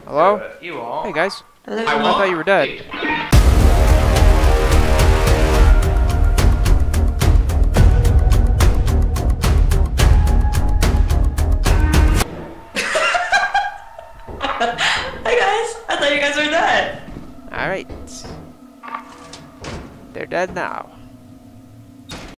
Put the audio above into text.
Hello? You all. Hey guys. Hello. I thought you were dead. Hi guys, I thought you guys were dead. Alright. They're dead now.